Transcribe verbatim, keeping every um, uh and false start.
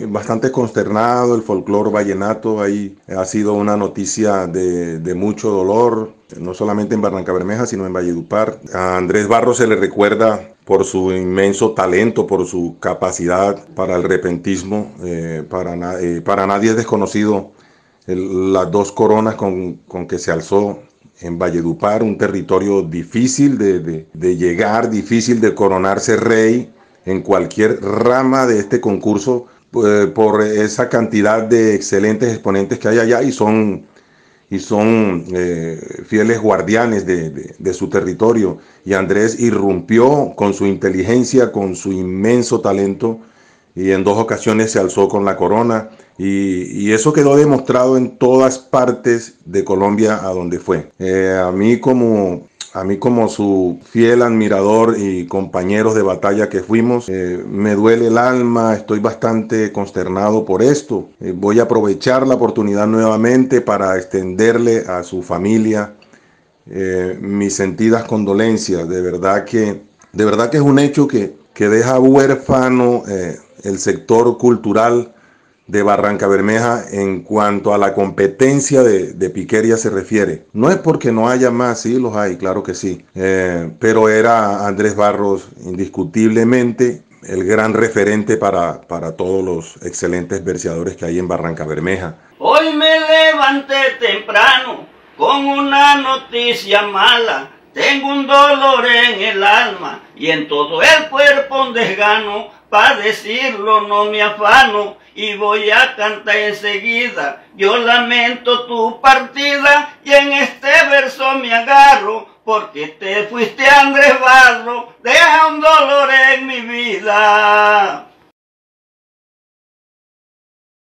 bastante consternado. El folclore vallenato ahí ha sido una noticia de, de mucho dolor, no solamente en Barrancabermeja, sino en Valledupar. A Andrés Barros se le recuerda por su inmenso talento, por su capacidad para el repentismo. Eh, para, na eh, para nadie es desconocido el, las dos coronas con, con que se alzó en Valledupar, un territorio difícil de, de, de llegar, difícil de coronarse rey en cualquier rama de este concurso, eh, por esa cantidad de excelentes exponentes que hay allá, y son, y son eh, fieles guardianes de, de, de su territorio. Y Andrés irrumpió con su inteligencia, con su inmenso talento, y en dos ocasiones se alzó con la corona, y, y eso quedó demostrado en todas partes de Colombia a donde fue. Eh, a mí como a mí como su fiel admirador y compañeros de batalla que fuimos, eh, me duele el alma, estoy bastante consternado por esto. Eh, voy a aprovechar la oportunidad nuevamente para extenderle a su familia eh, mis sentidas condolencias. De verdad que, de verdad que es un hecho que, que deja huérfano eh, el sector cultural de Barrancabermeja en cuanto a la competencia de, de piquería se refiere. No es porque no haya más, sí los hay, claro que sí, eh, pero era Andrés Barros indiscutiblemente el gran referente para, para todos los excelentes verseadores que hay en Barrancabermeja. Hoy me levanté temprano con una noticia mala. Tengo un dolor en el alma y en todo el cuerpo un desgano. Pa' decirlo no me afano y voy a cantar enseguida. Yo lamento tu partida y en este verso me agarro, porque te fuiste Andrés Barros, deja un dolor en mi vida.